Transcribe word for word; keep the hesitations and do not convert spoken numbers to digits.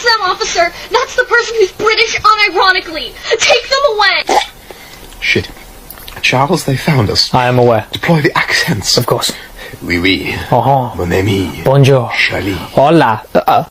That's them, officer. That's the person who's British unironically. Take them away. Shit. Charles, they found us. I am aware. Deploy the accents. Of course. Oui, oui. Uh-huh. Mon ami. Bonjour. Charlie. Hola. Uh,